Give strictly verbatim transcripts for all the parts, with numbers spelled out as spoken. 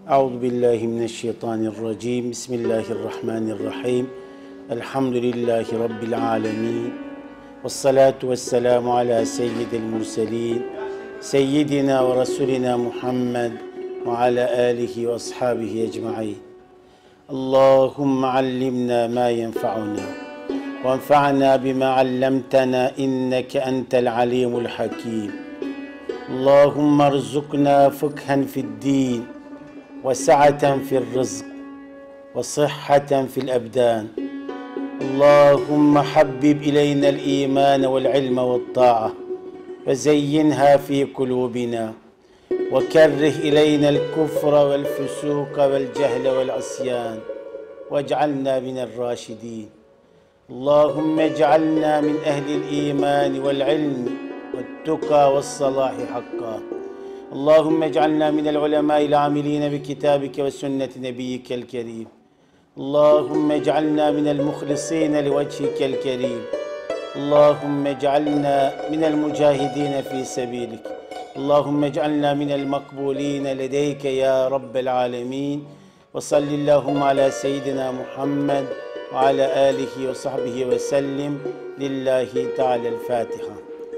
Euzu billahi mineşşeytanirracim. Bismillahirrahmanirrahim. Elhamdülillahi rabbil alamin. Ves salatu vesselamu ala seyyidil murselin. Seyyidina ve Resulina Muhammed ve ala alihi ve ashabihi ecmaîn. Allahumme allimna ma yenfa'una ve enfa'na bima allamtana inneke entel alimul hakim. Allahumme erzukna fıkhen fi'd-din ve sa'aten fi'r-rızk ve sıhhaten fi'l-ebdan. Allahumme habbib ileyna'l iman ve'l-ilme ve't-ta'a ve zeyyinha fi kulubina ve kerrih ileyna'l kufra ve'l-fusuka ve'l-cehle ve'l-asyan ve'c'alna mine'r-raşidin. Allahumme ec'alna min ehlil iman ve'l-ilmi ve't-tuqa ve's-salahi hakka. Allahümme ec'alna minel ulemâ'il âmilîne bi kitâbike ve sünneti nebiyyikel kerîm. Allahümme ec'alna minel muhlisîne li vecihikel kerîm. Allahümme ec'alna minel mücahidîne fî sebîlik. Allahümme ec'alna minel makbûlîne ledeyke ya Rabbel âlemîn. Ve sallillâhum ala seyyidina Muhammed ve ala âlihi ve sahbihi ve sellim. Lillahi Teala'l-Fâtiha.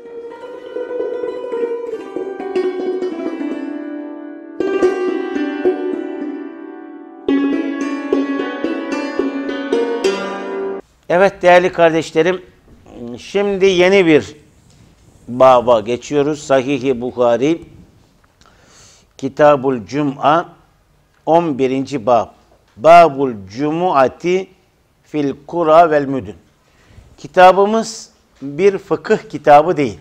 Evet değerli kardeşlerim, şimdi yeni bir baba geçiyoruz. Sahih-i Buhari, Kitabul Cum'a, on birinci bab. Babul Cumu'ati fil Kura vel Müdün. Kitabımız bir fıkıh kitabı değil.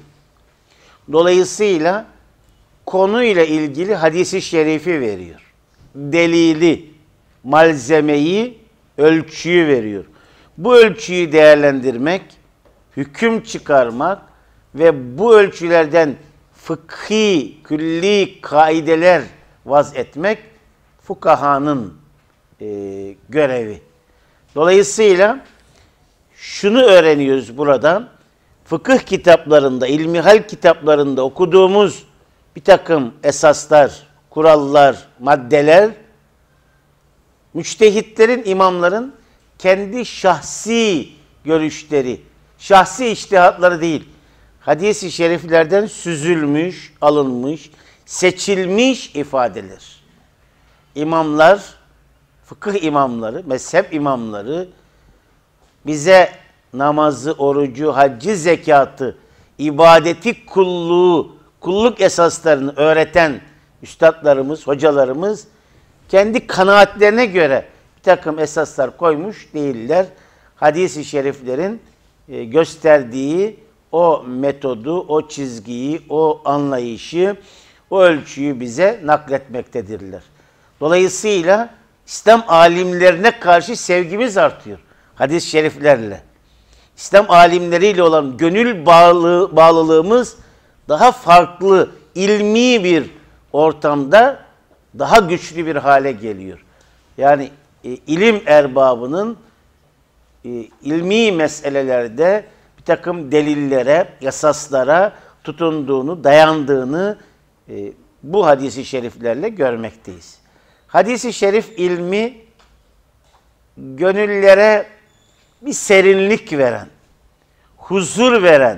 Dolayısıyla konuyla ilgili hadisi şerifi veriyor. Delili, malzemeyi, ölçüyü veriyor. Bu ölçüyü değerlendirmek, hüküm çıkarmak ve bu ölçülerden fıkhi, külli kaideler vaz etmek fukahanın e, görevi. Dolayısıyla şunu öğreniyoruz buradan, fıkıh kitaplarında, ilmihal kitaplarında okuduğumuz bir takım esaslar, kurallar, maddeler, müçtehitlerin, imamların kendi şahsi görüşleri, şahsi içtihatları değil, hadis-i şeriflerden süzülmüş, alınmış, seçilmiş ifadeler. İmamlar, fıkıh imamları, mezhep imamları bize namazı, orucu, haccı, zekatı, ibadeti, kulluğu, kulluk esaslarını öğreten üstadlarımız, hocalarımız kendi kanaatlerine göre takım esaslar koymuş değiller. Hadis-i şeriflerin e, gösterdiği o metodu, o çizgiyi, o anlayışı, o ölçüyü bize nakletmektedirler. Dolayısıyla İslam alimlerine karşı sevgimiz artıyor hadis-i şeriflerle. İslam alimleriyle olan gönül bağlı, bağlılığımız daha farklı, ilmi bir ortamda daha güçlü bir hale geliyor. Yani E, ilim erbabının e, ilmi meselelerde bir takım delillere, esaslara tutunduğunu, dayandığını e, bu hadis-i şeriflerle görmekteyiz. Hadis-i şerif ilmi gönüllere bir serinlik veren, huzur veren,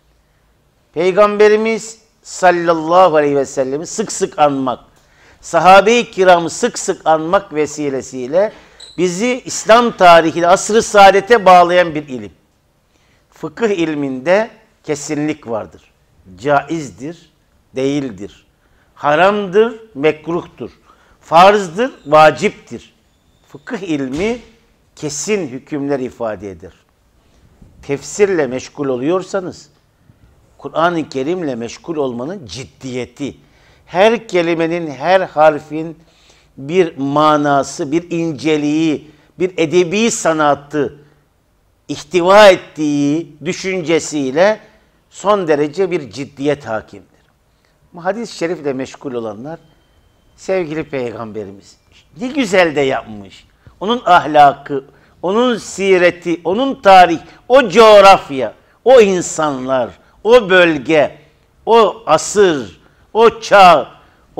Peygamberimiz sallallahu aleyhi ve sellem'i sık sık anmak, sahabe-i kiramı sık sık anmak vesilesiyle bizi İslam tarihinde asr-ı saadete bağlayan bir ilim. Fıkıh ilminde kesinlik vardır. Caizdir, değildir. Haramdır, mekruhtur. Farzdır, vaciptir. Fıkıh ilmi kesin hükümler ifade eder. Tefsirle meşgul oluyorsanız, Kur'an-ı Kerim'le meşgul olmanın ciddiyeti, her kelimenin, her harfin bir manası, bir inceliği, bir edebi sanatı ihtiva ettiği düşüncesiyle son derece bir ciddiyet hakimdir. Ama hadis-i şerifle meşgul olanlar, sevgili Peygamberimiz ne güzel de yapmış. Onun ahlakı, onun sireti, onun tarih, o coğrafya, o insanlar, o bölge, o asır, o çağ,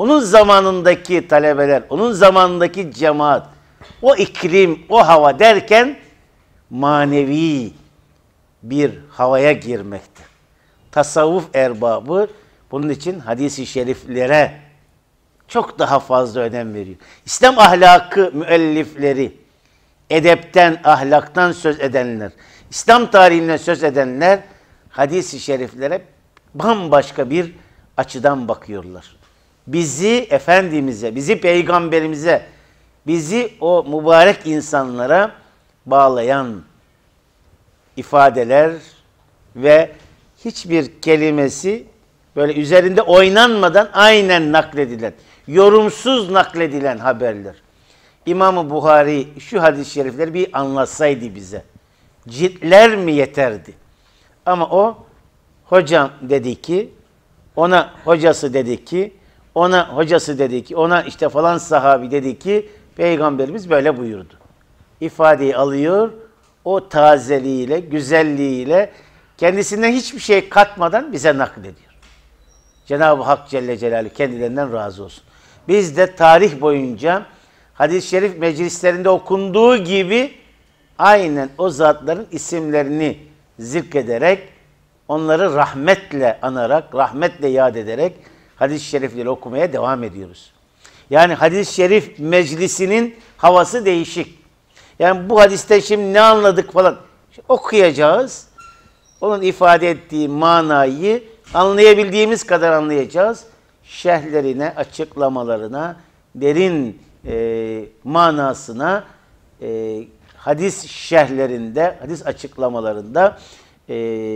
onun zamanındaki talebeler, onun zamanındaki cemaat, o iklim, o hava derken manevi bir havaya girmekte. Tasavvuf erbabı bunun için hadis-i şeriflere çok daha fazla önem veriyor. İslam ahlakı müellifleri, edepten, ahlaktan söz edenler, İslam tarihinden söz edenler hadis-i şeriflere bambaşka bir açıdan bakıyorlar. Bizi Efendimiz'e, bizi Peygamberimize, bizi o mübarek insanlara bağlayan ifadeler ve hiçbir kelimesi böyle üzerinde oynanmadan aynen nakledilen, yorumsuz nakledilen haberler. İmam-ı Buhari şu hadis-i şerifleri bir anlatsaydı bize, ciltler mi yeterdi? Ama o, hocam dedi ki, ona hocası dedi ki, ona hocası dedi ki, ona işte falan sahabi dedi ki, Peygamberimiz böyle buyurdu. İfadeyi alıyor, o tazeliğiyle, güzelliğiyle, kendisinden hiçbir şey katmadan bize naklediyor. Cenab-ı Hak Celle Celaluhu kendilerinden razı olsun. Biz de tarih boyunca hadis-i şerif meclislerinde okunduğu gibi aynen o zatların isimlerini zikrederek, onları rahmetle anarak, rahmetle yad ederek hadis-i şerifleri okumaya devam ediyoruz. Yani hadis-i şerif meclisinin havası değişik. Yani bu hadiste şimdi ne anladık falan şimdi okuyacağız. Onun ifade ettiği manayı anlayabildiğimiz kadar anlayacağız. Şerhlerine, açıklamalarına, derin e, manasına, e, hadis şerhlerinde, hadis açıklamalarında e,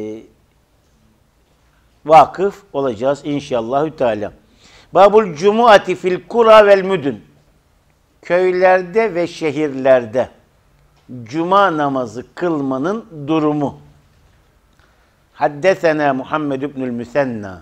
vakıf olacağız inşallahü teala. Babul cumuati fil kura vel müdün. Köylerde ve şehirlerde cuma namazı kılmanın durumu. Haddesena Muhammed ibnül Müsenna.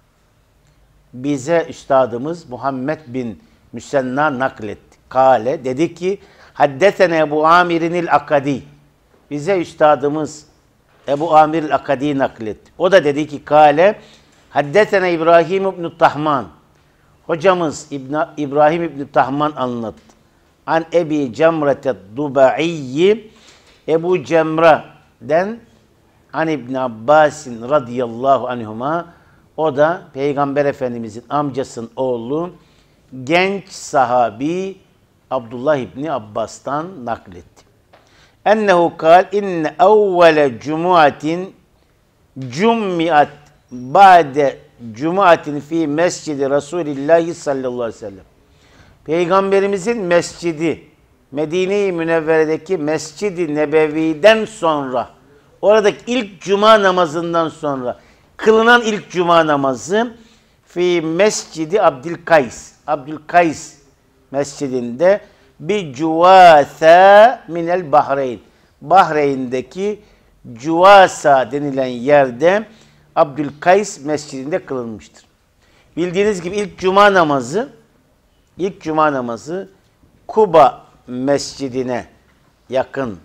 Bize üstadımız Muhammed bin Müsenna nakletti. Kale dedi ki Haddesena Ebu Amir'inil Akadi. Bize üstadımız Ebu Amir'il Akadi nakletti. O da dedi ki Kale Haddesena İbrahim ibn Tahman. Hocamız İbn İbrahim ibn Tahman anlattı. An Ebi Cemrete Dubaiyyi Ebu Cemre'den An İbn Abbasin radıyallahu anhuma, o da Peygamber Efendimizin amcasının oğlu genç sahabi Abdullah İbni Abbas'tan nakletti. Ennehu kal inne evvele cumuatin cummiat ba'de cumuatin fi mescidi Resulillahi sallallahu aleyhi ve sellem. Peygamberimizin mescidi, Medine-i Münevvere'deki Mescid-i Nebevi'den sonra, oradaki ilk cuma namazından sonra kılınan ilk cuma namazı fi Mescidi Abdülkays, Abdülkays mescidinde bir Cuvasa minel Bahreyn, Bahreyn'deki Cuvasa denilen yerde Abdülkays mescidinde kılınmıştır. Bildiğiniz gibi ilk cuma namazı ilk cuma namazı Kuba mescidine yakın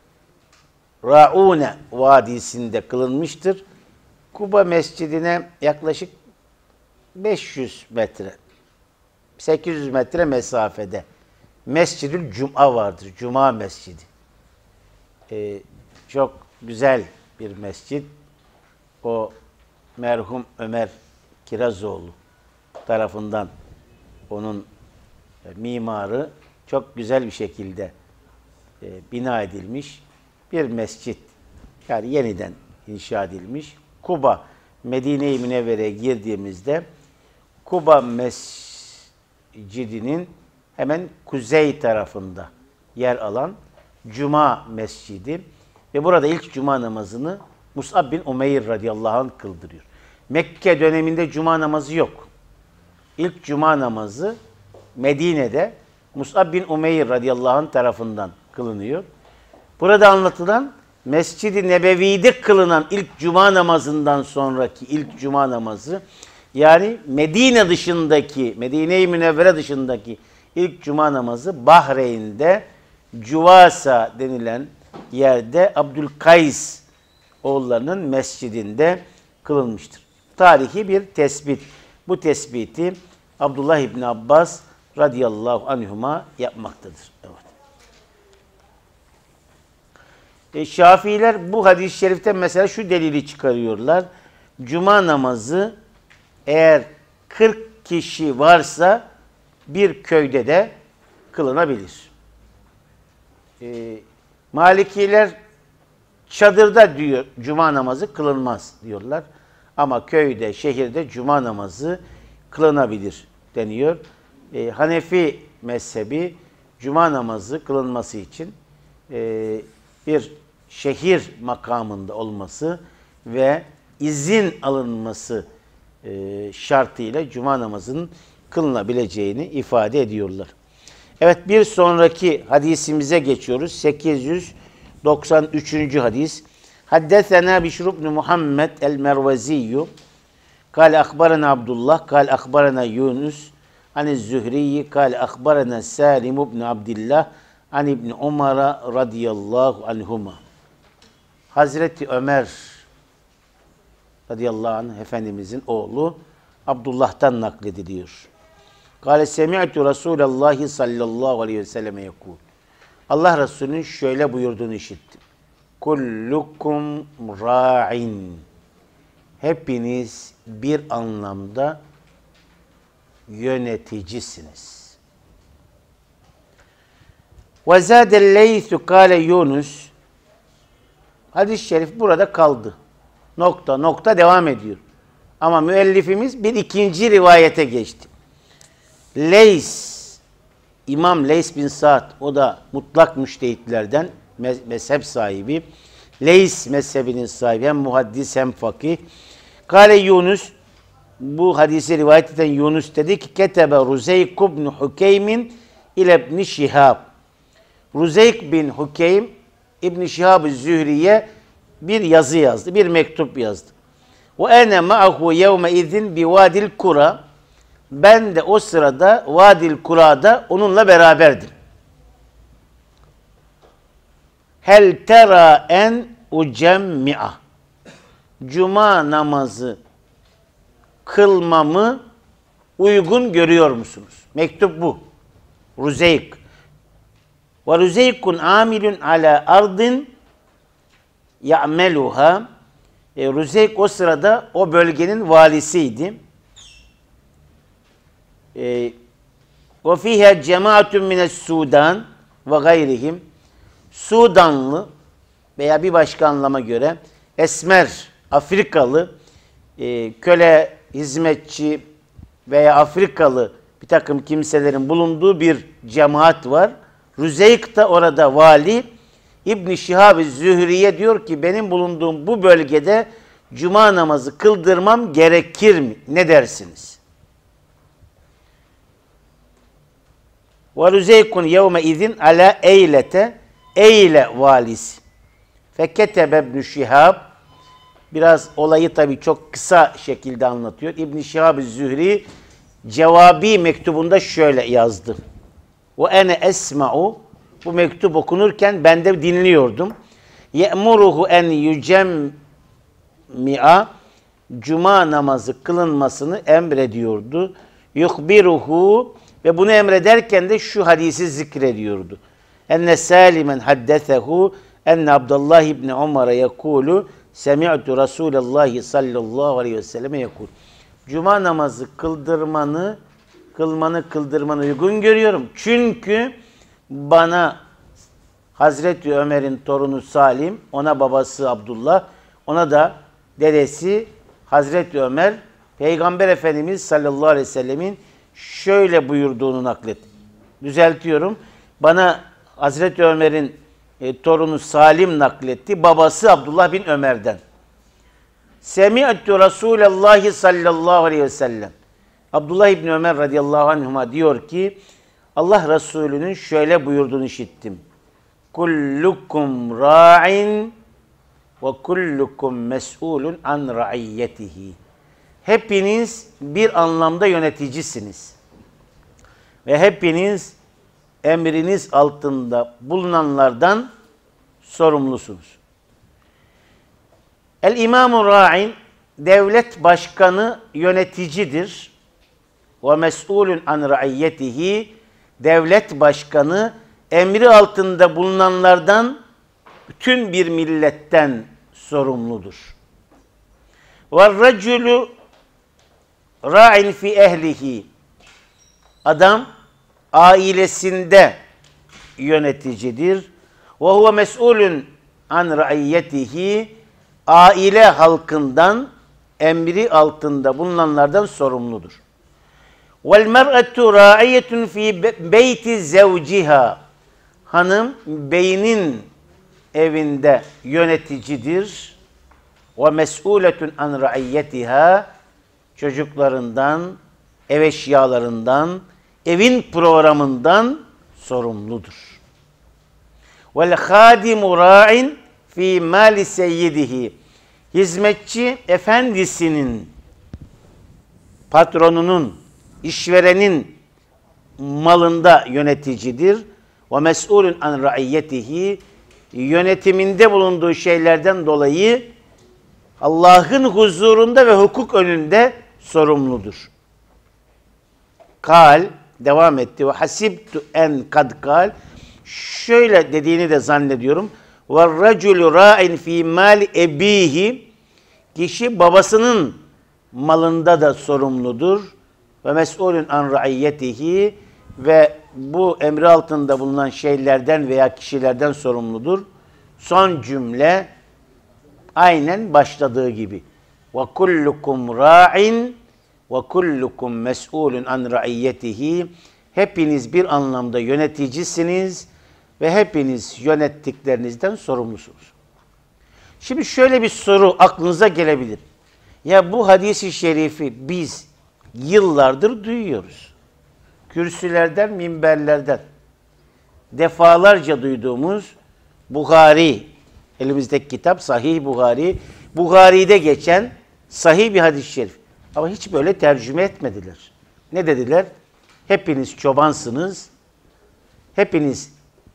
Raune Vadisi'nde kılınmıştır. Kuba mescidine yaklaşık beş yüz metre, sekiz yüz metre mesafede Mescid-ül Cuma vardır. Cuma mescidi. Ee, çok güzel bir mescid. O merhum Ömer Kirazoğlu tarafından onun mimarı çok güzel bir şekilde e, bina edilmiş bir mescit. Yani yeniden inşa edilmiş. Kuba, Medine-i Münevvere'ye girdiğimizde Kuba Mescidi'nin hemen kuzey tarafında yer alan Cuma Mescidi ve burada ilk Cuma namazını Mus'ab bin Umeyr radıyallahu anh kıldırıyor. Mekke döneminde Cuma namazı yok. İlk Cuma namazı Medine'de Mus'ab bin Umeyr radıyallahu anh tarafından kılınıyor. Burada anlatılan Mescid-i Nebevi'de kılınan ilk cuma namazından sonraki ilk cuma namazı, yani Medine dışındaki, Medine-i Münevvere dışındaki ilk cuma namazı Bahreyn'de Cuvasa denilen yerde Abdülkays oğullarının mescidinde kılınmıştır. Tarihi bir tespit. Bu tespiti Abdullah İbni Abbas radıyallahu anhuma yapmaktadır. Evet. E, Şafiiler bu hadis-i şeriften mesela şu delili çıkarıyorlar. Cuma namazı eğer kırk kişi varsa bir köyde de kılınabilir. E, Malikiler çadırda diyor cuma namazı kılınmaz diyorlar. Ama köyde, şehirde cuma namazı kılınabilir deniyor. E, Hanefi mezhebi cuma namazı kılınması için e, bir şehir makamında olması ve izin alınması e, şartıyla cuma namazının kılınabileceğini ifade ediyorlar. Evet, bir sonraki hadisimize geçiyoruz. sekiz yüz doksan üçüncü hadis. Haddesena Bişr ibn Muhammed el-Merveziyyu kâle akbarana Abdullah kâle akbarana Yunus ani Zühriyi kâle akbarana Salim ibn Abdillah an İbn Umar radıyallahu anhuma. Hazreti Ömer radıyallahu anh Efendimizin oğlu Abdullah'tan naklediliyor. Kâle semi'tu Resulallah sallallahu aleyhi ve selleme yekûl. Allah Resulü'nün şöyle buyurduğunu işittim. Kullukum ra'in. Hepiniz bir anlamda yöneticisiniz. Ve zâdelleythu kâle Yunus. Hadis-i şerif burada kaldı. Nokta nokta devam ediyor. Ama müellifimiz bir ikinci rivayete geçti. Leys, İmam Leys bin Sa'd, o da mutlak müştehitlerden, mezhep sahibi. Leys mezhebinin sahibi, hem muhaddis hem fakih. Kale Yunus, bu hadisi rivayet eden Yunus dedi ki, Ketebe Ruzeyk ibn Hukeymin ile ibn Şihab. Ruzeyk bin Hukeym, İbn-i Şihab-ı Zühriye bir yazı yazdı, bir mektup yazdı. Ve ene ma'ahu yevme izin bi vadil kura. Ben de o sırada Vadil Kura'da onunla beraberdim. Hel tera en ucemmi'a. Cuma namazı kılmamı uygun görüyor musunuz? Mektup bu. Ruzeyk. Ve Ruzeykun amilun ala ardin ya'meluha. E, Ruzeyk o sırada o bölgenin valisiydi. Ve fiha cemaatun mines Sudan ve gayrihim. Sudanlı veya bir başka anlama göre esmer, Afrikalı, e, köle, hizmetçi veya Afrikalı bir takım kimselerin bulunduğu bir cemaat var. Ruzeyk da orada vali. İbn-i Şihab-ı Zühriye diyor ki benim bulunduğum bu bölgede cuma namazı kıldırmam gerekir mi? Ne dersiniz? Ve Ruzeykun yevme izin ala Eylete, Eyle valisi. Feketebe İbn-i Şihab, biraz olayı tabii çok kısa şekilde anlatıyor. İbn-i Şihab-ı Zühri cevabi mektubunda şöyle yazdı. Ve ene esma'u, bu mektup okunurken ben de dinliyordum. Ye'muruhu en yücemmi'a, cuma namazı kılınmasını emrediyordu. Yuhbiruhu, ve bunu emrederken de şu hadisi zikrediyordu. Enne Salimen haddesehu enne Abdullah İbni Umar'a yekulu semi'tu Resulallah sallallahu aleyhi ve selleme yekul. Cuma namazı kıldırmanı, kılmanı kıldırmanı uygun görüyorum. Çünkü bana Hazreti Ömer'in torunu Salim, ona babası Abdullah, ona da dedesi Hazreti Ömer, Peygamber Efendimiz sallallahu aleyhi ve sellemin şöyle buyurduğunu naklet. Düzeltiyorum. Bana Hazreti Ömer'in e, torunu Salim nakletti. Babası Abdullah bin Ömer'den. Semi'tu Resulallah sallallahu aleyhi ve sellem. Abdullah ibn Ömer radıyallahu anhuma diyor ki Allah Resulü'nün şöyle buyurduğunu işittim. Kullukum ra'in ve kullukum mes'ulun an ra'iyyetihi. Hepiniz bir anlamda yöneticisiniz. Ve hepiniz emriniz altında bulunanlardan sorumlusunuz. El İmam-ı Ra'in, devlet başkanı yöneticidir. ve mes'ulun an ra'iyyetihi, devlet başkanı emri altında bulunanlardan, bütün bir milletten sorumludur. Ve raculu ra'in fi ehlihi, adam ailesinde yöneticidir. Ve huve mes'ulun an ra'iyyetihi, aile halkından, emri altında bulunanlardan sorumludur. Vel mer'atu ra'iyetun fi beyti zevciha, hanım beynin evinde yöneticidir. Ve mes'uletun an ra'iyyetiha, çocuklarından, ev eşyalarından, evin programından sorumludur. Vel hadimu ra'in fi mali seyyidihi, hizmetçi efendisinin, patronunun, işverenin malında yöneticidir. Ve mes'ulun an ra'iyyetihi, yönetiminde bulunduğu şeylerden dolayı Allah'ın huzurunda ve hukuk önünde sorumludur. Kal, devam etti. Ve hasibtu en kad kal, şöyle dediğini de zannediyorum. Ve raculu ra'in fi mali ebihi, kişi babasının malında da sorumludur. Ve mes'ulun an ra'iyyetihi, ve bu emri altında bulunan şeylerden veya kişilerden sorumludur. Son cümle aynen başladığı gibi. Ve kullukum ra'in ve kullukum mes'ulun an ra'iyyetihi, hepiniz bir anlamda yöneticisiniz ve hepiniz yönettiklerinizden sorumlusunuz. Şimdi şöyle bir soru aklınıza gelebilir. Ya bu hadisi şerifi biz yıllardır duyuyoruz. Kürsülerden, minberlerden defalarca duyduğumuz Buhari, elimizdeki kitap Sahih Buhari, Buhari'de geçen sahih bir hadis-i şerif. Ama hiç böyle tercüme etmediler. Ne dediler? Hepiniz çobansınız, hepiniz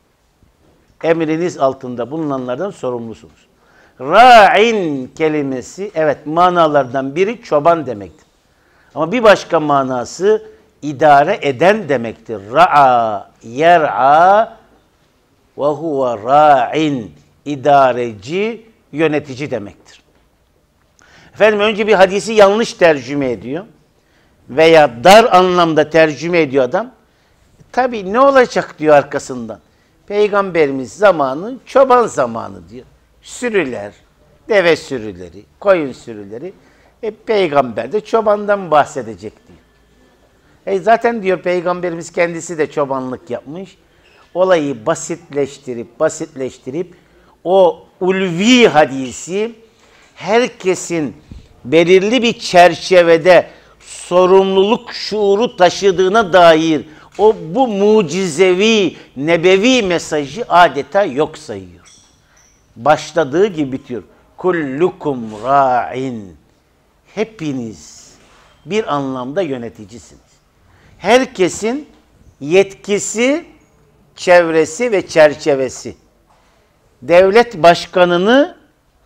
emriniz altında bulunanlardan sorumlusunuz. Ra'in kelimesi, evet, manalardan biri çoban demektir. Ama bir başka manası idare eden demektir. Ra'a, yer'a ve huve ra'in, idareci, yönetici demektir. Efendim, önce bir hadisi yanlış tercüme ediyor veya dar anlamda tercüme ediyor adam. Tabii ne olacak diyor arkasından. Peygamberimiz zamanı çoban zamanı diyor. Sürüler, deve sürüleri, koyun sürüleri. E, peygamber de çobandan bahsedecek diyor. E, zaten diyor Peygamberimiz kendisi de çobanlık yapmış. Olayı basitleştirip basitleştirip o ulvi hadisi herkesin belirli bir çerçevede sorumluluk şuuru taşıdığına dair o bu mucizevi, nebevi mesajı adeta yok sayıyor. Başladığı gibi bitiyor. Kullukum ra'in. Hepiniz bir anlamda yöneticisiniz. Herkesin yetkisi, çevresi ve çerçevesi. Devlet başkanını,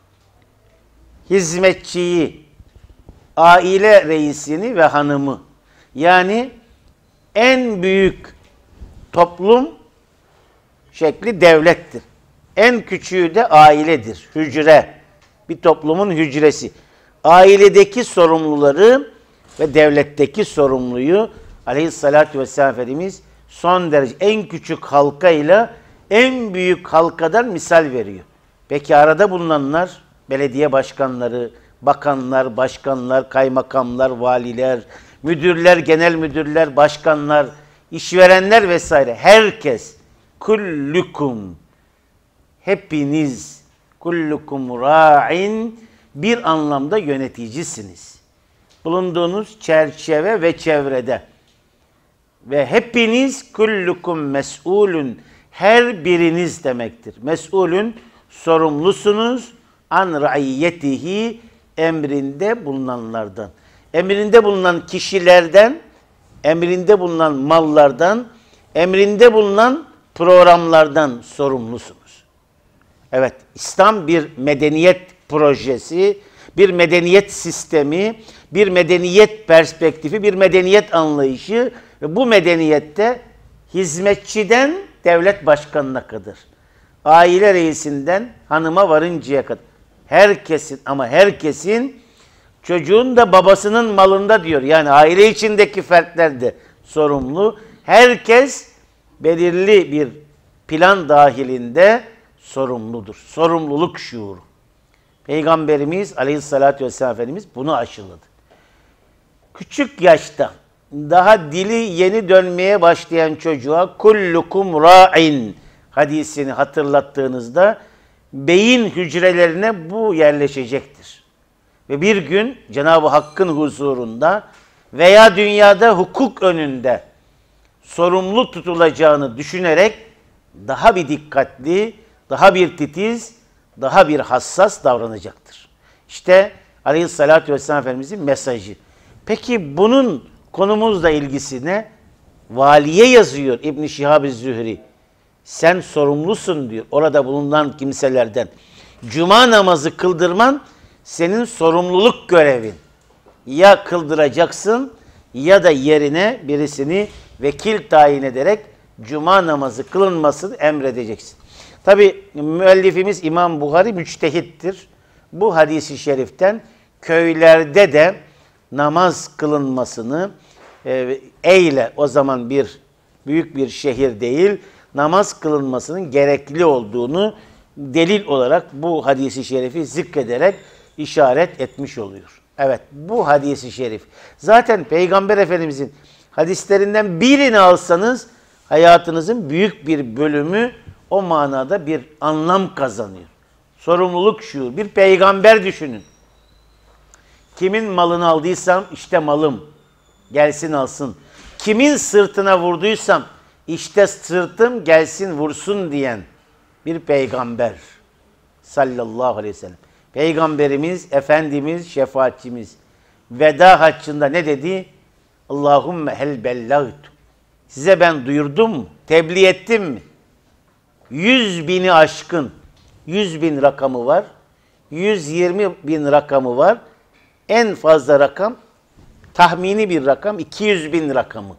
hizmetçiyi, aile reisini ve hanımı, yani en büyük toplum şekli devlettir. En küçüğü de ailedir, hücre. Bir toplumun hücresi. Ailedeki sorumluları ve devletteki sorumluyu Aleyhissalatü vesselam Efendimiz son derece en küçük halkayla en büyük halkadan misal veriyor. Peki arada bulunanlar, belediye başkanları, bakanlar, başkanlar, kaymakamlar, valiler, müdürler, genel müdürler, başkanlar, işverenler vesaire, herkes, kullukum, hepiniz, kullukum ra'in, bir anlamda yöneticisiniz. Bulunduğunuz çerçeve ve çevrede. Ve hepiniz kullukum mes'ulun, her biriniz demektir. Mes'ulun, sorumlusunuz, an ra'iyyetihi, emrinde bulunanlardan. Emrinde bulunan kişilerden, emrinde bulunan mallardan, emrinde bulunan programlardan sorumlusunuz. Evet, İslam bir medeniyet projesi bir medeniyet sistemi, bir medeniyet perspektifi, bir medeniyet anlayışı ve bu medeniyette hizmetçiden devlet başkanına kadar, aile reisinden hanıma varıncaya kadar herkesin ama herkesin çocuğun da babasının malında diyor. Yani aile içindeki fertler de sorumlu. Herkes belirli bir plan dahilinde sorumludur. Sorumluluk şuuru. Peygamberimiz Aleyhisselatü Vesselam Efendimiz bunu aşıladı. Küçük yaşta daha dili yeni dönmeye başlayan çocuğa kullukum ra'in hadisini hatırlattığınızda beyin hücrelerine bu yerleşecektir. Ve bir gün Cenab-ı Hakk'ın huzurunda veya dünyada hukuk önünde sorumlu tutulacağını düşünerek daha bir dikkatli, daha bir titiz, daha bir hassas davranacaktır. İşte Aleyhisselatü Vesselam Efendimizin mesajı. Peki bunun konumuzla ilgisi ne? Valiye yazıyor İbn-i Şihab-ı Zühri. Sen sorumlusun diyor orada bulunan kimselerden. Cuma namazı kıldırman senin sorumluluk görevin. Ya kıldıracaksın ya da yerine birisini vekil tayin ederek cuma namazı kılınmasını emredeceksin. Tabi müellifimiz İmam Buhari müçtehittir. Bu hadisi şeriften köylerde de namaz kılınmasını e, eyle o zaman bir büyük bir şehir değil namaz kılınmasının gerekli olduğunu delil olarak bu hadisi şerifi zikrederek işaret etmiş oluyor. Evet bu hadisi şerif zaten Peygamber Efendimizin hadislerinden birini alsanız hayatınızın büyük bir bölümü o manada bir anlam kazanıyor. Sorumluluk şuur. Bir peygamber düşünün. Kimin malını aldıysam işte malım. Gelsin alsın. Kimin sırtına vurduysam işte sırtım gelsin vursun diyen bir peygamber. Sallallahu aleyhi ve sellem. Peygamberimiz, Efendimiz, şefaatçimiz. Veda haccında ne dedi? Allahümme hel bellagtu. Size ben duyurdum mu? Tebliğ ettim mi? Yüz bini aşkın. Yüz bin rakamı var. Yüz yirmi bin rakamı var. En fazla rakam, tahmini bir rakam, iki yüz bin rakamı.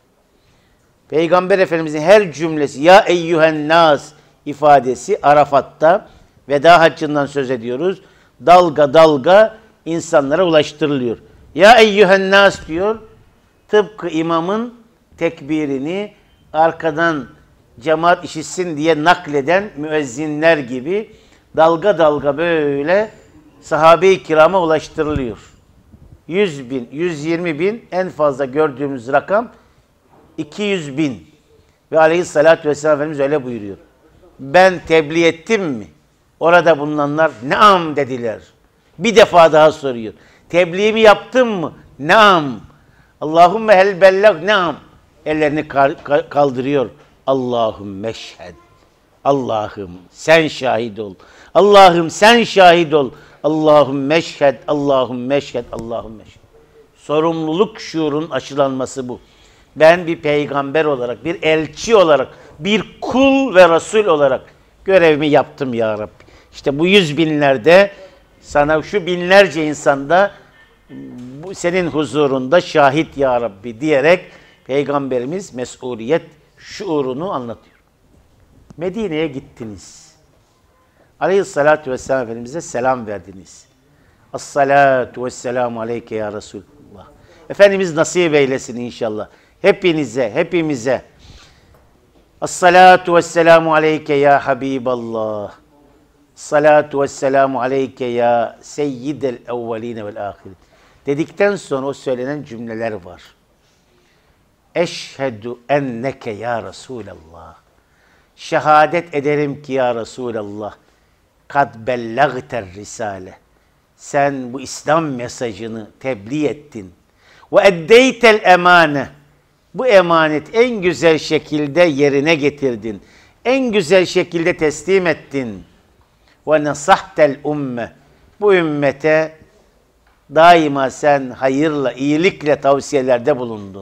Peygamber Efendimizin her cümlesi, ya eyyühen nas ifadesi Arafat'ta, veda haccından söz ediyoruz. Dalga dalga insanlara ulaştırılıyor. Ya eyyühen nas diyor, tıpkı imamın tekbirini arkadan cemaat işitsin diye nakleden müezzinler gibi dalga dalga böyle sahabe-i kirama ulaştırılıyor. yüz bin, yüz yirmi bin en fazla gördüğümüz rakam iki yüz bin. Ve Aleyhisselatü Vesselam Efendimiz öyle buyuruyor. Ben tebliğ ettim mi? Orada bulunanlar naam dediler. Bir defa daha soruyor. Tebliğimi yaptım mı? Naam. Allahümme hel bellag naam. Ellerini kaldırıyor. Allahümme şhed. Allah'ım sen şahit ol. Allah'ım sen şahit ol. Allahümme şhed. Allahümme şhed. Allahümme şhed. Sorumluluk şuurun aşılanması bu. Ben bir peygamber olarak, bir elçi olarak, bir kul ve Resul olarak görevimi yaptım ya Rabbi. İşte bu yüz binlerde sana şu binlerce insanda bu senin huzurunda şahit ya Rabbi diyerek Peygamberimiz mesuliyet şuurunu anlatıyor. Medine'ye gittiniz. Aleyhissalatu vesselam Efendimiz'e selam verdiniz. As-salatu vesselamu aleyke ya Resulullah. Efendimiz nasip eylesin inşallah. Hepinize, hepimize. As-salatu vesselamu aleyke ya Habiballah. Salatu vesselamu aleyke ya seyyidel evveline vel ahirin. Dedikten sonra o söylenen cümleler var. Eşhedü enneke ya Resulallah. Şehadet ederim ki ya Resulallah. Kad bellagter risale. Sen bu İslam mesajını tebliğ ettin. Ve eddeytel emane. Bu emanet en güzel şekilde yerine getirdin. En güzel şekilde teslim ettin. Ve nasahtel umme. Bu ümmete daima sen hayırla, iyilikle tavsiyelerde bulundun.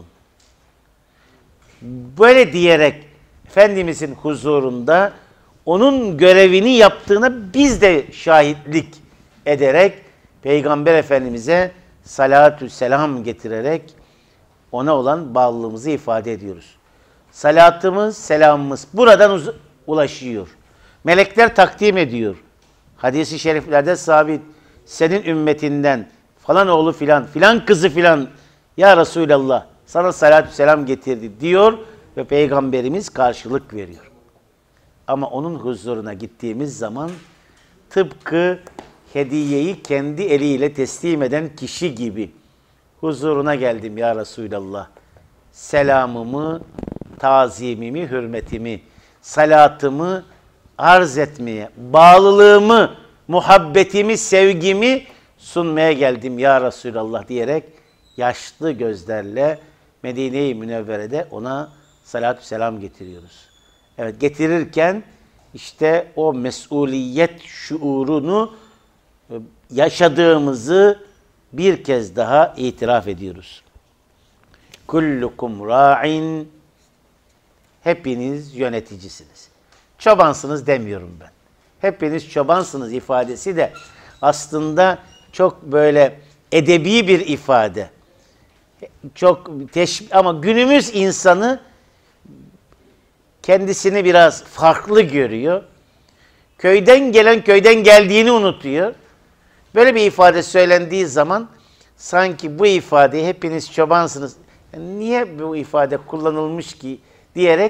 Böyle diyerek Efendimizin huzurunda onun görevini yaptığına biz de şahitlik ederek Peygamber Efendimiz'e salatü selam getirerek ona olan bağlılığımızı ifade ediyoruz. Salatımız, selamımız buradan ulaşıyor. Melekler takdim ediyor. Hadis-i şeriflerde sabit. Senin ümmetinden falan oğlu filan, filan kızı filan ya Resulallah sana salatü selam getirdi diyor ve Peygamberimiz karşılık veriyor. Ama onun huzuruna gittiğimiz zaman tıpkı hediyeyi kendi eliyle teslim eden kişi gibi huzuruna geldim ya Resulallah. Selamımı, tazimimi, hürmetimi, salatımı arz etmeye, bağlılığımı, muhabbetimi, sevgimi sunmaya geldim ya Resulallah diyerek yaşlı gözlerle Medine-i Münevvere'de ona salatü selam getiriyoruz. Evet, getirirken işte o mesuliyet şuurunu yaşadığımızı bir kez daha itiraf ediyoruz. Kullukum ra'in, hepiniz yöneticisiniz. Çobansınız demiyorum ben. Hepiniz çobansınız ifadesi de aslında çok böyle edebi bir ifade. Çok teşbih, ama günümüz insanı kendisini biraz farklı görüyor. Köyden gelen köyden geldiğini unutuyor. Böyle bir ifade söylendiği zaman sanki bu ifade hepiniz çobansınız. Yani niye bu ifade kullanılmış ki diyerek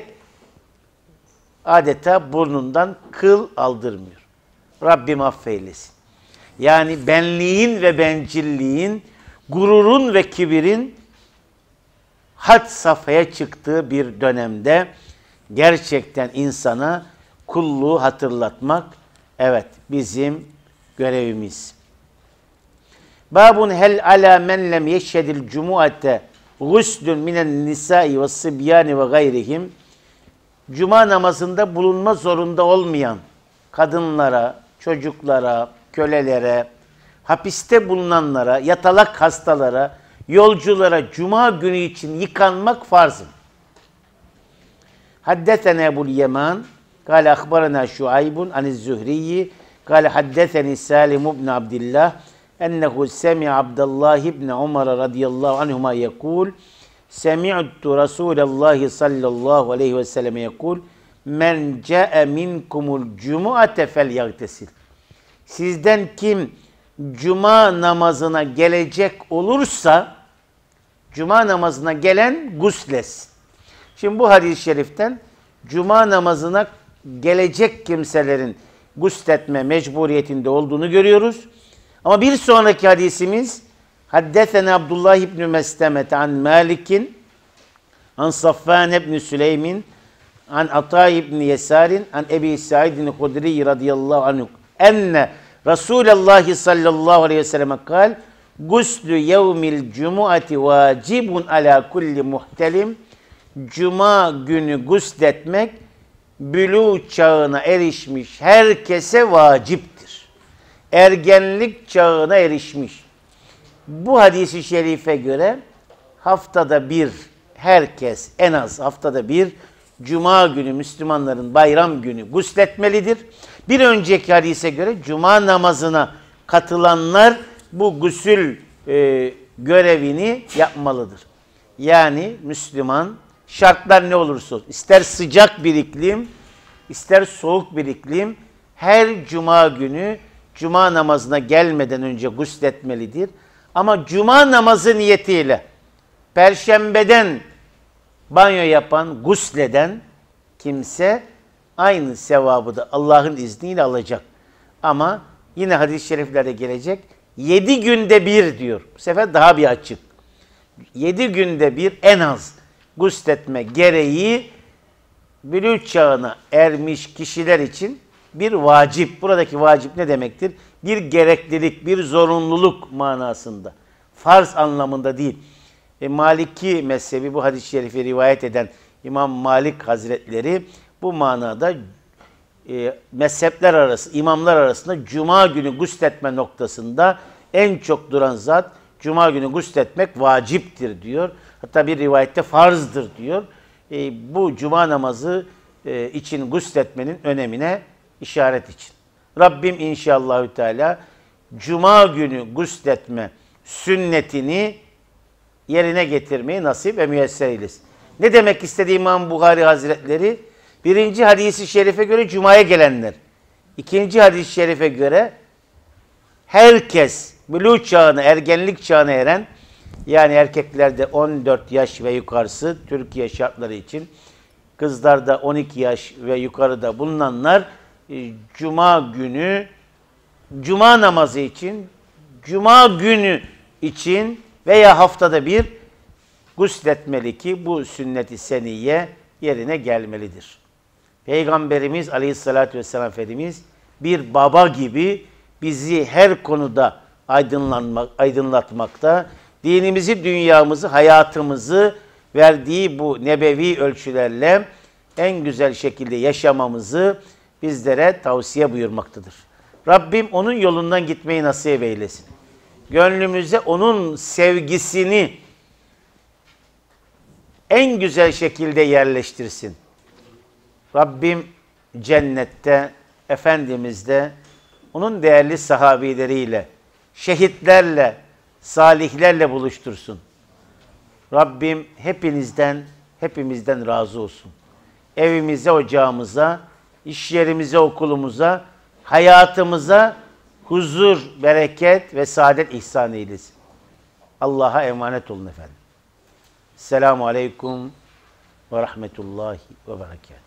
adeta burnundan kıl aldırmıyor. Rabbim affeylesin. Yani benliğin ve bencilliğin, gururun ve kibirin had safhaya çıktığı bir dönemde gerçekten insana kulluğu hatırlatmak, evet, bizim görevimiz. Babun hel ala men lem yeşhedil cumuate guslun minen nisai ve sıbyani ve gayrihim. Cuma namazında bulunma zorunda olmayan kadınlara, çocuklara, kölelere, hapiste bulunanlara, yatalak hastalara, yolculara cuma günü için yıkanmak farzım. Haddesena Ebu'l Yeman, kâle ahbarana Şuaybun aniz-Zühriyi, kâle haddeseni Salim ibn Abdillah, ennehu semi'a Abdullah ibn Umar radıyallahu anhuma yekul, semi'tu Resulallah sallallahu aleyhi ve sellem yekul, men câe minkumul cumu'ate fel yagtesil. Sizden kim cuma namazına gelecek olursa, cuma namazına gelen guslesin. Şimdi bu hadis-i şeriften cuma namazına gelecek kimselerin gusletme mecburiyetinde olduğunu görüyoruz. Ama bir sonraki hadisimiz haddesena Abdullah ibn Meslemet an Malik'in an Safvan ibn Süleymin an Atay ibn Yesarin an Ebi Sa'idin Hudri radıyallahu anhu enne Resulullah sallallahu aleyhi ve sellem kal guslü yevmil cumuati vacibun ala kulli muhtelim. Cuma günü gusletmek bülû çağına erişmiş herkese vaciptir. Ergenlik çağına erişmiş. Bu hadis-i şerife göre haftada bir, herkes en az haftada bir cuma günü Müslümanların bayram günü gusletmelidir. Bir önceki hadise göre cuma namazına katılanlar bu gusül e, görevini yapmalıdır. Yani Müslüman şartlar ne olursa olsun, ister sıcak bir iklim, ister soğuk bir iklim, her cuma günü cuma namazına gelmeden önce gusletmelidir. Ama cuma namazı niyetiyle perşembeden banyo yapan, gusleden kimse aynı sevabı da Allah'ın izniyle alacak. Ama yine hadis-i şeriflerde gelecek, yedi günde bir diyor. Bu sefer daha bir açık. Yedi günde bir en az gusletme gereği bülûğ çağına ermiş kişiler için bir vacip. Buradaki vacip ne demektir? Bir gereklilik, bir zorunluluk manasında. Farz anlamında değil. E, Maliki mezhebi bu hadis-i şerifi rivayet eden İmam Malik Hazretleri bu manada e, mezhepler arası, imamlar arasında cuma günü gusletme noktasında en çok duran zat cuma günü gusletmek vaciptir diyor. Hatta bir rivayette farzdır diyor. E, bu cuma namazı e, için gusletmenin önemine işaret için. Rabbim inşallahü teala Cuma günü gusletme sünnetini yerine getirmeyi nasip ve müyesser eylesin. Ne demek istedi İmam Buhari Hazretleri? Birinci hadisi şerife göre Cuma'ya gelenler. İkinci hadis-i şerife göre herkes buluğ çağına, ergenlik çağına eren, yani erkeklerde on dört yaş ve yukarısı Türkiye şartları için, kızlarda on iki yaş ve yukarıda bulunanlar e, Cuma günü, Cuma namazı için, Cuma günü için veya haftada bir gusletmeli ki bu sünnet-i seniyye yerine gelmelidir. Peygamberimiz Aleyhisselatü Vesselam Efendimiz bir baba gibi bizi her konuda aydınlanmak, aydınlatmakta, dinimizi, dünyamızı, hayatımızı verdiği bu nebevi ölçülerle en güzel şekilde yaşamamızı bizlere tavsiye buyurmaktadır. Rabbim onun yolundan gitmeyi nasip eylesin. Gönlümüze onun sevgisini en güzel şekilde yerleştirsin. Rabbim cennette, Efendimiz'de, onun değerli sahabileriyle, şehitlerle, salihlerle buluştursun. Rabbim hepinizden, hepimizden razı olsun. Evimize, ocağımıza, iş yerimize, okulumuza, hayatımıza huzur, bereket ve saadet ihsan eylesin. Allah'a emanet olun efendim. Selamun Aleyküm ve Rahmetullahi ve Berekatuhu.